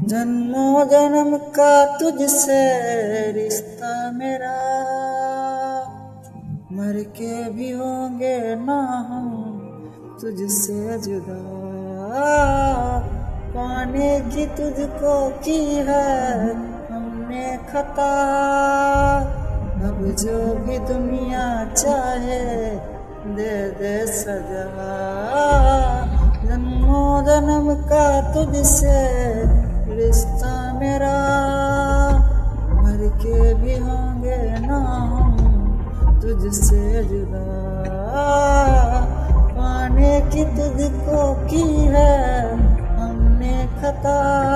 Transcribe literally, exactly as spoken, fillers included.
जन्मों जन्म का तुझसे रिश्ता मेरा, मर के भी होंगे ना हम तुझसे जुदा। पाने की तुझको की है हमने खता, अब जो भी दुनिया चाहे दे दे सजा। जन्मों जन्म का तुझसे रिश्ता मेरा, मर के भी होंगे ना हम तुझसे जुदा। पाने की तुझको की है हमने खता,